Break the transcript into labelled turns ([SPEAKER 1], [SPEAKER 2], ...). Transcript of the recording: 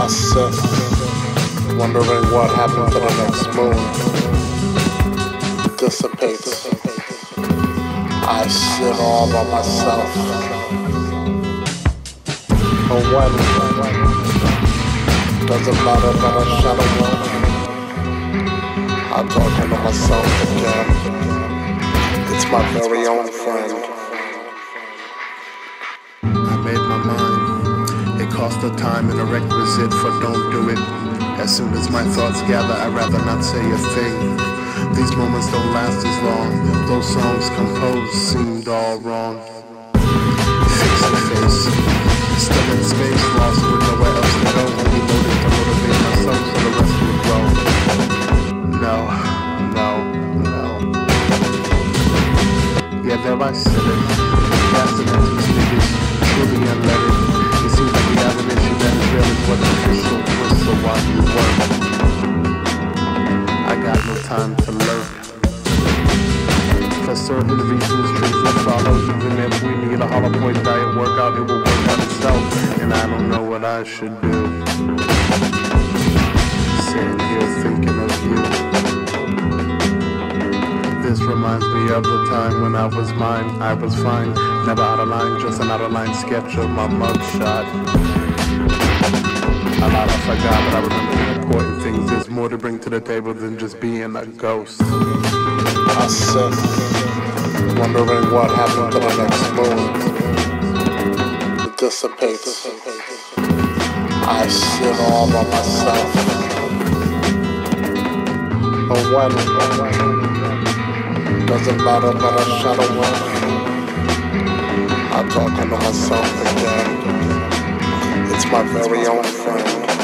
[SPEAKER 1] I sit, wondering what happened to the next moon. Dissipates. I sit all by myself. And when, doesn't matter but a shadow walk. I'm talking to myself again. It's my very own friend.
[SPEAKER 2] I made my mind. It cost a time and a requisite for don't do it. As soon as my thoughts gather, I'd rather not say a thing. These moments don't last as long. Those songs composed seemed all wrong. Fix your face. Still in space, lost with nowhere else to go. Only loaded to motivate myself so the rest would grow. No. Yeah, there I sit it. Casting empty speakers, truly unleaded. It seems like we have an issue that is real as what the crystal was, so while you work, I got no time to lurk. For certain reasons, dreams will follow. Even if we need a hollow point diet workout, it will work out itself. And I don't know what I should do. Sitting here thinking of you. This reminds me of the time when I was mine. I was fine, never out of line, just an out of line sketch of my mugshot. A lot I forgot, but I remember the important things. There's more to bring to the table than just being a ghost.
[SPEAKER 1] I sit, wondering what happened to the next moon. It dissipates. I sit all by myself. And when, doesn't matter but a shadow walk. I'm talking to myself again. It's my very own friend.